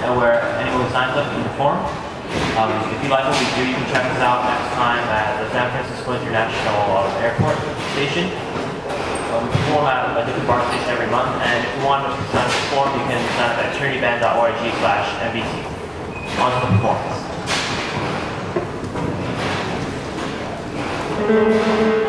where anyone who signs up can perform. If you like what we do, you can check us out next time at the San Francisco International Airport Station. We perform at a different bar station every month, and if you want to sign up to perform, you can sign up at trinityband.org/MBT. On to the performance.